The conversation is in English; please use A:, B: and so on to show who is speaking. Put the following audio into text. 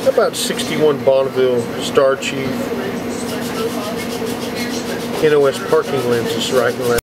A: About 61 Bonneville Star Chief. NOS parking lenses right and left.